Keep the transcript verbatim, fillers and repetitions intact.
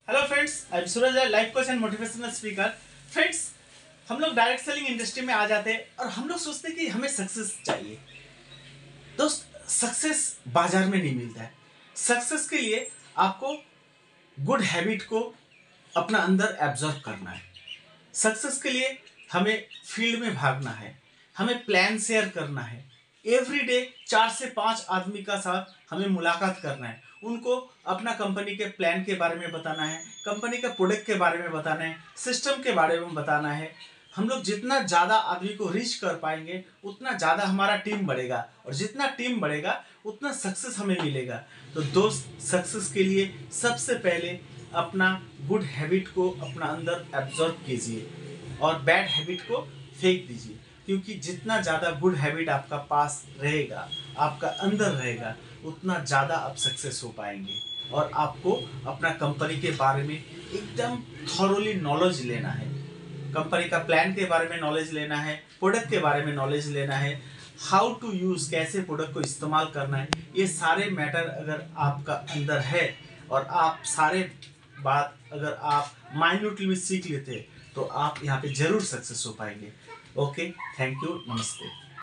Hello friends, I am Suraj, life coach and motivational speaker. Friends, हम लोग direct selling industry में आ जाते हैं और हम लोग सोचते हैं कि हमें सक्सेस चाहिए। दोस्त, सक्सेस बाजार में नहीं मिलता है। सक्सेस के लिए आपको गुड हैबिट को अपना अंदर एब्जॉर्ब करना है। सक्सेस के लिए हमें फील्ड में भागना है, हमें प्लान शेयर करना है। एवरी डे चार से पांच आदमी का साथ हमें मुलाकात करना है, उनको अपना कंपनी के प्लान के बारे में बताना है, कंपनी के प्रोडक्ट के बारे में बताना है, सिस्टम के बारे में बताना है। हम लोग जितना ज़्यादा आदमी को रीच कर पाएंगे उतना ज़्यादा हमारा टीम बढ़ेगा, और जितना टीम बढ़ेगा उतना सक्सेस हमें मिलेगा। तो दोस्त, सक्सेस के लिए सबसे पहले अपना गुड हैबिट को अपना अंदर एब्जॉर्ब कीजिए और बैड हैबिट को फेंक दीजिए, क्योंकि जितना ज़्यादा गुड हैबिट आपका पास रहेगा, आपका अंदर रहेगा, उतना ज़्यादा आप सक्सेस हो पाएंगे। और आपको अपना कंपनी के बारे में एकदम थॉरोली नॉलेज लेना है, कंपनी का प्लान के बारे में नॉलेज लेना है, प्रोडक्ट के बारे में नॉलेज लेना है, हाउ टू यूज़, कैसे प्रोडक्ट को इस्तेमाल करना है। ये सारे मैटर अगर आपका अंदर है और आप सारे बात अगर आप माइन्यूटली में सीख लेते हैं तो आप यहाँ पे जरूर सक्सेस हो पाएंगे। ओके, थैंक यू, नमस्ते।